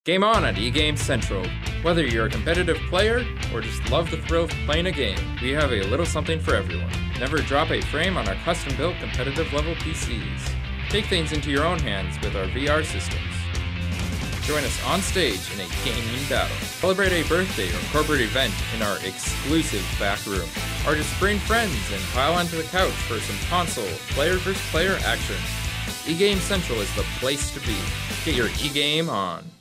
Game on at eGames Central. Whether you're a competitive player or just love the thrill of playing a game, we have a little something for everyone. Never drop a frame on our custom-built competitive level PCs. Take things into your own hands with our VR systems. Join us on stage in a gaming battle. Celebrate a birthday or corporate event in our exclusive back room. Or just bring friends and pile onto the couch for some console, player versus player action. eGames Central is the place to be. Get your e-game on.